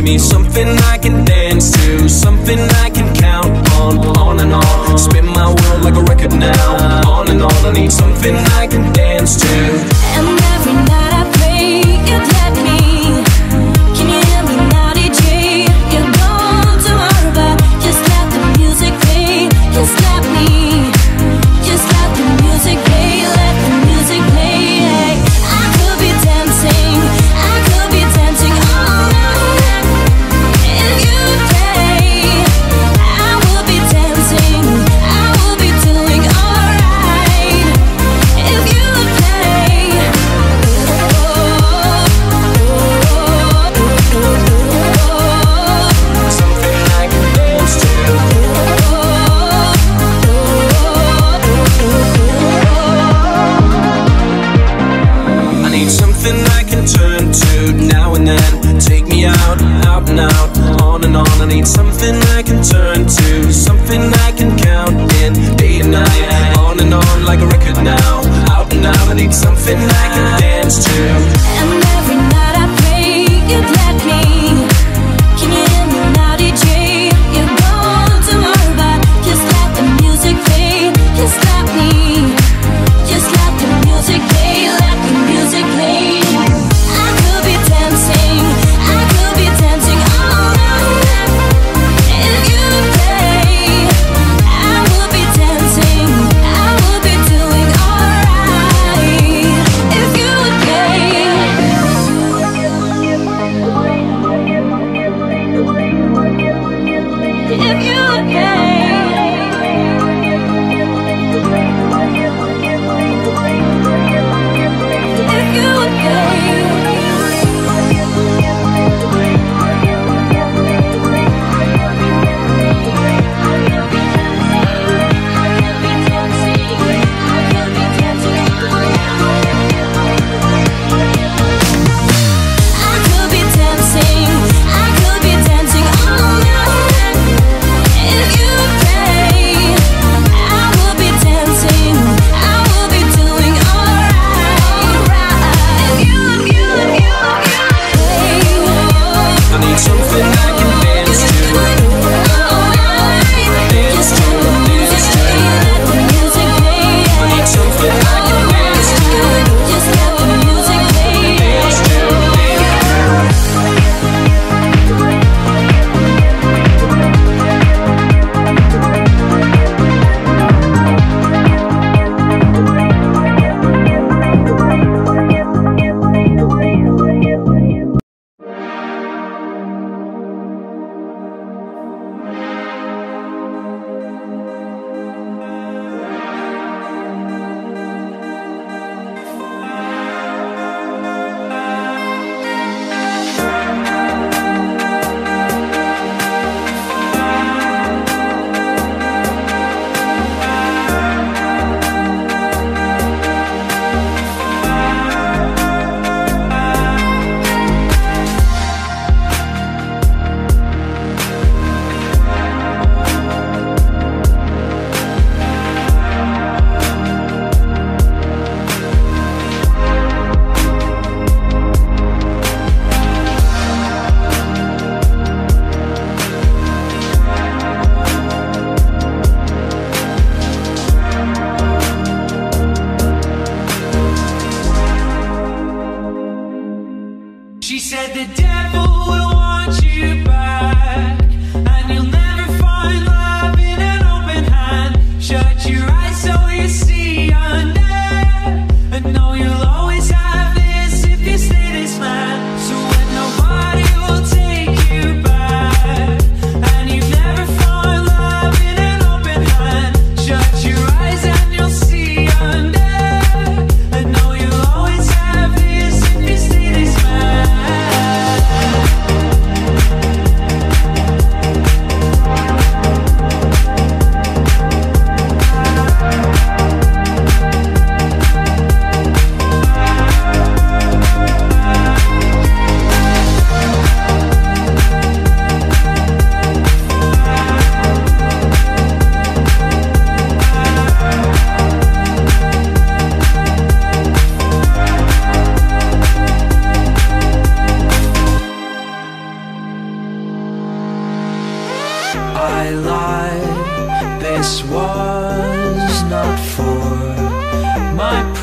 Give me something I can dance to, something I can count on and on. Spin my world like a record now, on and on. I need something I can dance to. And every night I pray you'd let me. Can you hear me now, DJ? You're gone tomorrow, but just let the music play. Just let me, just let the music play. Let the music play. I could be dancing, I could be dancing all night. If you'd play, I will be dancing, I will be doing alright. If you'd play, something I can dance to. I need something I can turn to now and then. Take me out, out and out, on and on. I need something I can turn to, something I can count in, day and night, on and on like a record now, out and out. I need something I can dance to. and every night I pray you'd let me. Can you hear me now, DJ? You're gone tomorrow, but just let the music play. Just let me, just let the music play. Let the music play. I could be dancing, I could be dancing all night. my